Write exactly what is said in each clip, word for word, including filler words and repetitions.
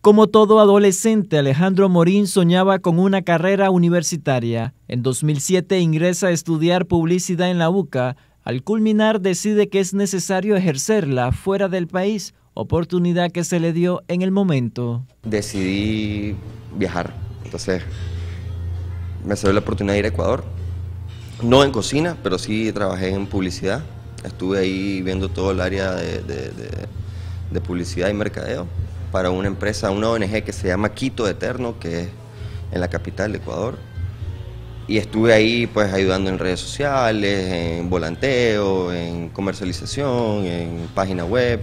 Como todo adolescente, Alejandro Morín soñaba con una carrera universitaria. En dos mil siete ingresa a estudiar publicidad en la U C A. Al culminar decide que es necesario ejercerla fuera del país, oportunidad que se le dio en el momento. Decidí viajar, entonces me salió la oportunidad de ir a Ecuador. No en cocina, pero sí trabajé en publicidad. Estuve ahí viendo todo el área de, de, de, de publicidad y mercadeo para una empresa, una O N G que se llama Quito Eterno, que es en la capital de Ecuador. Y estuve ahí pues ayudando en redes sociales, en volanteo, en comercialización, en página web.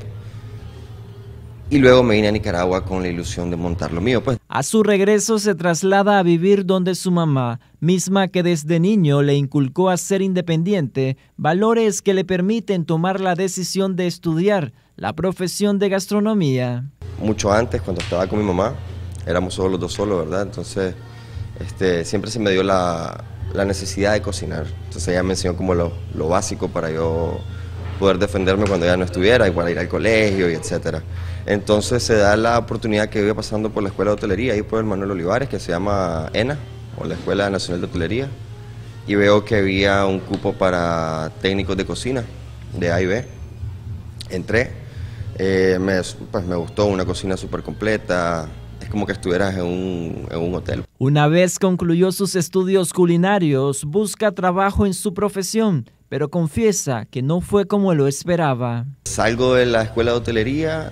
Y luego me vine a Nicaragua con la ilusión de montar lo mío, pues. A su regreso se traslada a vivir donde su mamá, misma que desde niño le inculcó a ser independiente, valores que le permiten tomar la decisión de estudiar la profesión de gastronomía. Mucho antes, cuando estaba con mi mamá, éramos solo los dos solos, ¿verdad? Entonces, este, siempre se me dio la, la necesidad de cocinar. Entonces ella me enseñó como lo, lo básico para yo poder defenderme cuando ella no estuviera y para ir al colegio y etcétera. Entonces se da la oportunidad que iba pasando por la Escuela de Hotelería, ahí por el Manuel Olivares, que se llama ENA, o la Escuela Nacional de Hotelería, y veo que había un cupo para técnicos de cocina, de A y B. Entré, eh, me, pues me gustó, una cocina súper completa, es como que estuvieras en un, en un hotel. Una vez concluyó sus estudios culinarios, busca trabajo en su profesión, pero confiesa que no fue como lo esperaba. Salgo de la Escuela de Hotelería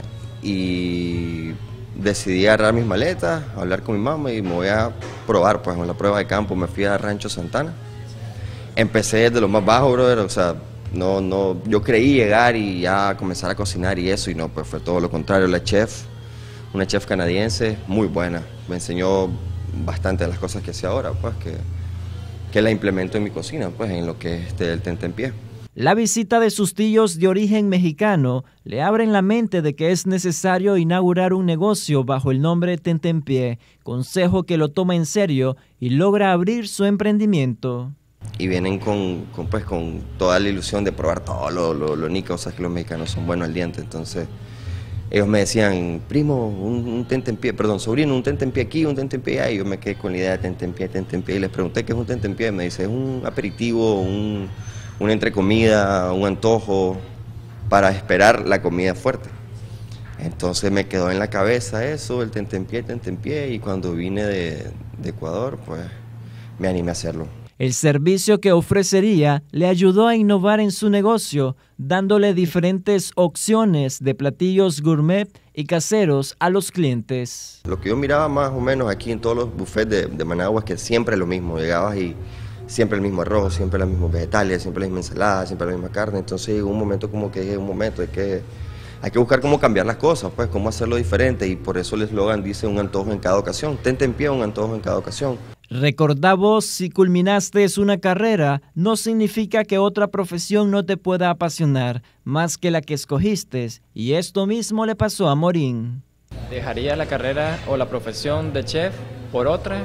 y decidí agarrar mis maletas, hablar con mi mamá y me voy a probar, pues en la prueba de campo me fui a Rancho Santana. Empecé desde lo más bajo, brother, o sea, no, no, yo creí llegar y ya comenzar a cocinar y eso, y no, pues fue todo lo contrario. La chef, una chef canadiense muy buena, me enseñó bastante de las cosas que sé ahora, pues que, que la implemento en mi cocina, pues en lo que es este, el tentempié. La visita de sus tíos de origen mexicano le abre en la mente de que es necesario inaugurar un negocio bajo el nombre Tentempié, consejo que lo toma en serio y logra abrir su emprendimiento. Y vienen con, con, pues, con toda la ilusión de probar todo lo, lo, lo único, o sea, que los mexicanos son buenos al diente, entonces ellos me decían, primo, un, un tentempié, perdón, sobrino, un tentempié aquí, un tentempié allá, y yo me quedé con la idea de tentempié, tentempié, y les pregunté qué es un tentempié, y me dice, es un aperitivo, un... una entrecomida, un antojo para esperar la comida fuerte. Entonces me quedó en la cabeza eso, el tentempié, tentempié, y cuando vine de, de Ecuador, pues me animé a hacerlo. El servicio que ofrecería le ayudó a innovar en su negocio, dándole diferentes opciones de platillos gourmet y caseros a los clientes. Lo que yo miraba más o menos aquí en todos los buffets de, de Managua es que siempre es lo mismo, llegabas y siempre el mismo arroz, siempre los mismos vegetales, siempre la misma ensalada, siempre la misma carne. Entonces llegó un momento como que es un momento de que hay que buscar cómo cambiar las cosas, pues cómo hacerlo diferente, y por eso el eslogan dice un antojo en cada ocasión, tentempié, un antojo en cada ocasión. Recordá vos, si culminaste una carrera, no significa que otra profesión no te pueda apasionar más que la que escogiste, y esto mismo le pasó a Morín. ¿Dejaría la carrera o la profesión de chef por otra?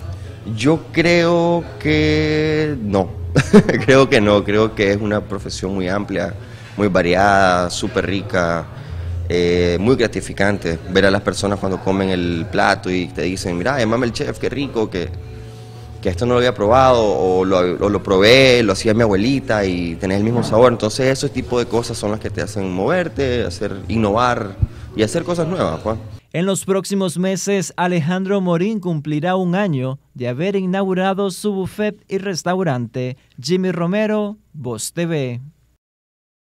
Yo creo que no, creo que no, creo que es una profesión muy amplia, muy variada, súper rica, eh, muy gratificante ver a las personas cuando comen el plato y te dicen, mira, llámame el chef, qué rico, que, que esto no lo había probado, o lo, o lo probé, lo hacía mi abuelita y tenés el mismo sabor. Entonces esos tipos de cosas son las que te hacen moverte, hacer, innovar y hacer cosas nuevas, pues. En los próximos meses, Alejandro Morín cumplirá un año de haber inaugurado su buffet y restaurante. Jimmy Romero, Voz T V.